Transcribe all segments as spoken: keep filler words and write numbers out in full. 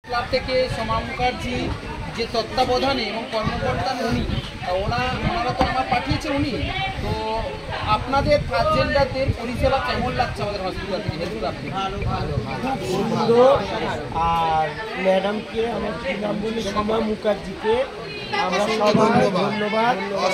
Club থেকে সোমা মুখার্জি যে তত্ত্বাবধানে এবং কর্মকর্তা উনি ওনা ওনারা তো আমার পাঠিয়েছে উনি তো আপনাদের ট্রান্সজেন্ডারদের পরিষেবা কেমন লাগছে আমাদের হসপিটাল থেকে হেলথ ক্লাব থেকে? খুব সুন্দর। আর ম্যাডামকে আমার কি নাম বলি সোমা মুখার্জিকে আমরা সবাই ধন্যবাদ।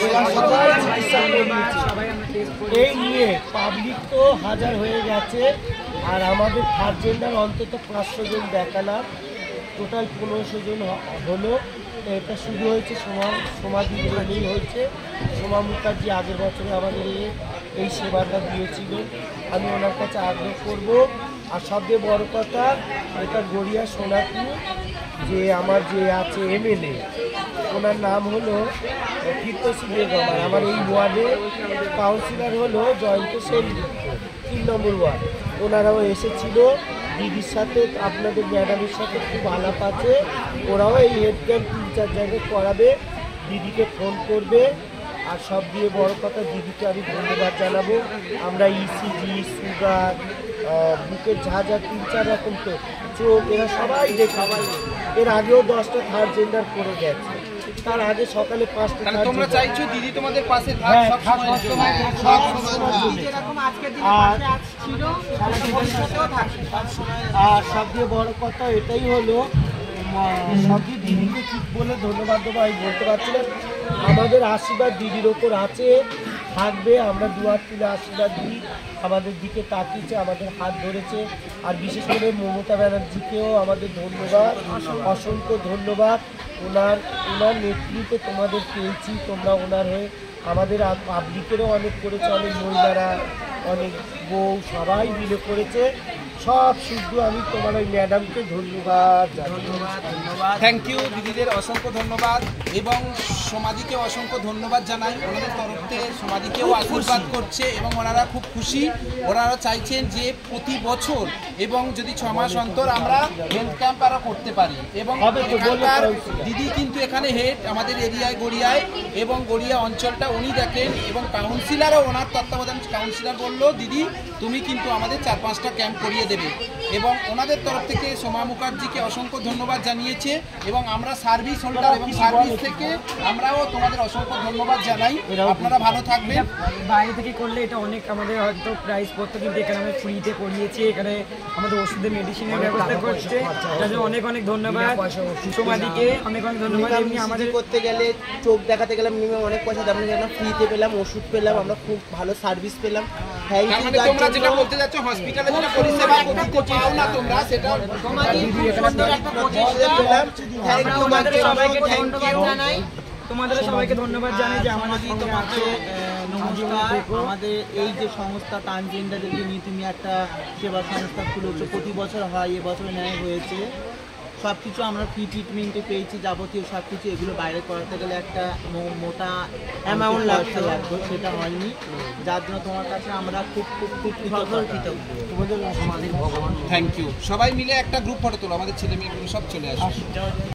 এই নিয়ে পাবলিক তো হাজার হয়ে গেছে আর আমাদের থার্ড জেন্ডার অন্তত পাঁচশো জন দেখালাম, টোটাল পনেরোশো জন হলো। এটা শুরু হয়েছে সোমা সোমাদির জন্যই হয়েছে। সোমা মুখার্জি আগের বছরে আমাদের এই সেবাটা দিয়েছিলেন, আমি ওনার কাছে আগ্রহ করব। আর সবচেয়ে বড় কথা, এটা গড়িয়া সোনাপুর যে আমার যে আছে এমএলএ, ওনার নাম হলো ফিরদৌসী বেগম, আর আমার এই ওয়ার্ডে কাউন্সিলর হলো জয়ন্ত সেন, তিন নম্বর ওয়ার্ড। ওনারাও এসেছিল দিদির সাথে, আপনাদের ম্যাডামের সাথে খুব আলাপ আছে। ওরাও এই হেড ক্যাম্প তিন চার জায়গায় করাবে, দিদিকে ফোন করবে। আর সব দিয়ে বড় কথা, দিদিকে আমি ধন্যবাদ জানাবো। আমরা ইসিজি, সুগার, বুকের ঝাঁঝা তিন চার রকম তো চোখ, এরা সবাই দেখে। এর আগেও দশটা থার্ড জেন্ডার করে গেছে, তার আগে সকালে পাঁচটা। তোমরা চাইছো দিদি তোমাদের পাশে থাক সব সময়। আর সব দিয়ে বড় কথা এটাই হলো, সবই দিদিকে ঠিক বলে ধন্যবাদ দেবো আমি বলতে পারছি না। আমাদের আশীর্বাদ দিদির ওপর আছে, থাকবে। আমরা দুয়ার তুলে আশীর্বাদ দিই, আমাদের দিকে তাকিয়েছে, আমাদের হাত ধরেছে। আর বিশেষ করে মমতা ব্যানার্জিকেও আমাদের ধন্যবাদ, অসংখ্য ধন্যবাদ। ওনার ওনার নেতৃত্বে তোমাদের পেয়েছি, তোমরা ওনার হয়ে আমাদের পাবলিকেরও অনেক করেছে, অনেক মহিলারা, অনেক বউ সবাই মিলে করেছে। সব শুধু আমি তোমার ওই ম্যাডামকে ধন্যবাদ ধন্যবাদ ধন্যবাদ থ্যাংক ইউ দিদিদের অসংখ্য ধন্যবাদ এবং সমাধিকে অসংখ্য ধন্যবাদ জানাই। ওনাদের তরফ থেকে সমাধিকেও আশীর্বাদ করছে এবং ওনারা খুব খুশি। ওনারা চাইছেন যে প্রতি বছর এবং যদি ছ মাস অন্তর আমরা হেলথ ক্যাম্প আরও করতে পারি। এবং এখানকার দিদি কিন্তু এখানে হেড আমাদের এরিয়ায় গড়িয়ায় এবং গড়িয়া অঞ্চলটা উনি দেখেন এবং কাউন্সিলারও ওনার তত্ত্বাবধান। কাউন্সিলর বললো দিদি তুমি কিন্তু আমাদের চার পাঁচটা ক্যাম্প করিয়ে দেবে এবং ওনাদের তরফ থেকে সোমা মুখার্জিকে অসংখ্য ধন্যবাদ জানিয়েছে এবং আমরা সার্ভিস হোল্ডার এবং সার্ভিস থেকে আমরাও তোমাদের অসংখ্য ধন্যবাদ জানাই। আপনারা ভালো থাকবেন। বাইরে থেকে করলে এটা অনেক আমাদের হয়তো প্রাইস পড়তো, কিন্তু এখানে আমরা ফ্রিতে করিয়েছি। এখানে আমাদের ওষুধের মেডিসিনের ব্যবস্থা করছে, তার জন্য অনেক অনেক ধন্যবাদ সোমাদিকে, অনেক অনেক ধন্যবাদ। এমনি আমাদের করতে গেলে চোখ দেখাতে গেলে মিনিমাম অনেক পয়সা দাম, আমরা ফ্রিতে পেলাম, ওষুধ পেলাম, আমরা খুব ভালো সার্ভিস পেলাম। Thank you. তোমরা যেটা বলতে যাচ্ছ হসপিটালে যেটা পরিষেবা করতে পাও না তোমরা, সেটা তোমাদের সবাইকে ধন্যবাদ জানাই যে আমাদের সঙ্গে আছে। নমস্কার, আমাদের এই যে সংস্থা ট্রান্সজেন্ডারদেরকে নিয়ে তুমি একটা সেবা সংস্থা খুলেছো, প্রতি বছর হয়, এবছর ন্যায় হয়েছে। সব কিছু আমরা ফ্রি ট্রিটমেন্টে পেয়েছি, যাবতীয় সব কিছু। এগুলো বাইরে করাতে গেলে একটা মোটা অ্যামাউন্ট লাগতে লাগতো, সেটা হয়নি, যার জন্য তোমার কাছে আমরা খুব খুব খুব কৃতজ্ঞ। Thank you. সবাই মিলে একটা গ্রুপ ফটো তোলো, আমাদের ছেলে মেয়েগুলো সব চলে আসে।